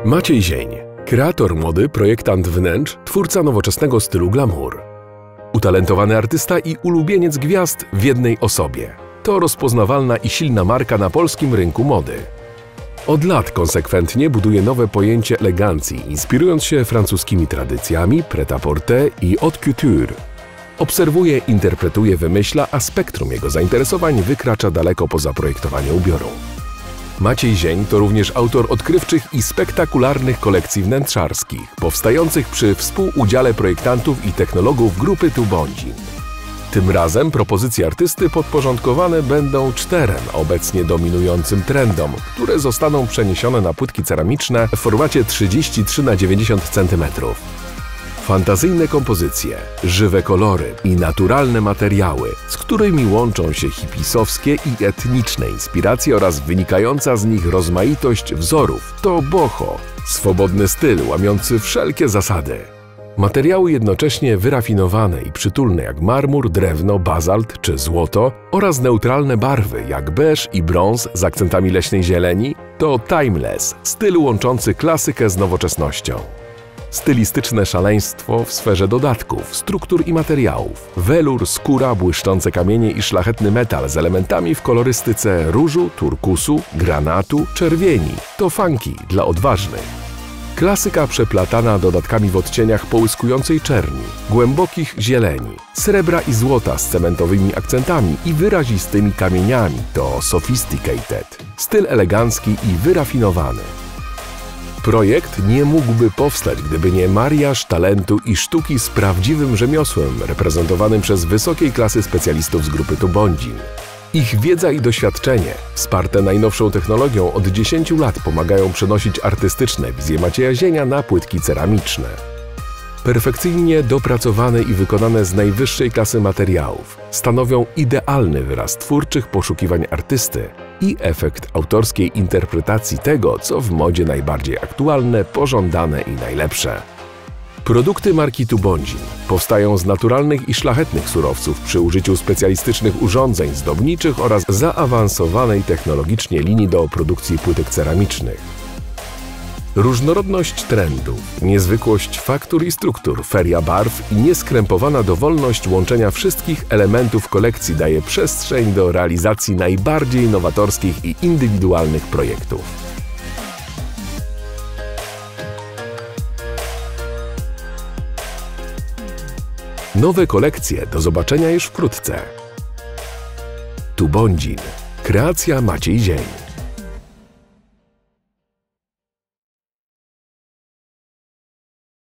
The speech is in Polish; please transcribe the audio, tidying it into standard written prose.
Maciej Zień, kreator mody, projektant wnętrz, twórca nowoczesnego stylu glamour. Utalentowany artysta i ulubieniec gwiazd w jednej osobie. To rozpoznawalna i silna marka na polskim rynku mody. Od lat konsekwentnie buduje nowe pojęcie elegancji, inspirując się francuskimi tradycjami, prêt-à-porter i haute couture. Obserwuje, interpretuje, wymyśla, a spektrum jego zainteresowań wykracza daleko poza projektowanie ubioru. Maciej Zień to również autor odkrywczych i spektakularnych kolekcji wnętrzarskich, powstających przy współudziale projektantów i technologów grupy Tubondzin. Tym razem propozycje artysty podporządkowane będą 4 obecnie dominującym trendom, które zostaną przeniesione na płytki ceramiczne w formacie 33×90 cm. Fantazyjne kompozycje, żywe kolory i naturalne materiały, z którymi łączą się hipisowskie i etniczne inspiracje oraz wynikająca z nich rozmaitość wzorów, to boho, swobodny styl łamiący wszelkie zasady. Materiały jednocześnie wyrafinowane i przytulne jak marmur, drewno, bazalt czy złoto oraz neutralne barwy jak beż i brąz z akcentami leśnej zieleni to timeless, styl łączący klasykę z nowoczesnością. Stylistyczne szaleństwo w sferze dodatków, struktur i materiałów. Welur, skóra, błyszczące kamienie i szlachetny metal z elementami w kolorystyce różu, turkusu, granatu, czerwieni. To funky dla odważnych. Klasyka przeplatana dodatkami w odcieniach połyskującej czerni, głębokich zieleni, srebra i złota z cementowymi akcentami i wyrazistymi kamieniami to sophisticated, styl elegancki i wyrafinowany. Projekt nie mógłby powstać, gdyby nie mariaż talentu i sztuki z prawdziwym rzemiosłem, reprezentowanym przez wysokiej klasy specjalistów z grupy Tubondzin. Ich wiedza i doświadczenie, wsparte najnowszą technologią, od 10 lat pomagają przenosić artystyczne wizje Macieja Zienia na płytki ceramiczne. Perfekcyjnie dopracowane i wykonane z najwyższej klasy materiałów stanowią idealny wyraz twórczych poszukiwań artysty i efekt autorskiej interpretacji tego, co w modzie najbardziej aktualne, pożądane i najlepsze. Produkty marki Tubondzin powstają z naturalnych i szlachetnych surowców przy użyciu specjalistycznych urządzeń zdobniczych oraz zaawansowanej technologicznie linii do produkcji płytek ceramicznych. Różnorodność trendów, niezwykłość faktur i struktur, feria barw i nieskrępowana dowolność łączenia wszystkich elementów kolekcji daje przestrzeń do realizacji najbardziej nowatorskich i indywidualnych projektów. Nowe kolekcje do zobaczenia już wkrótce. Tubondzin. Kreacja Maciej Zień.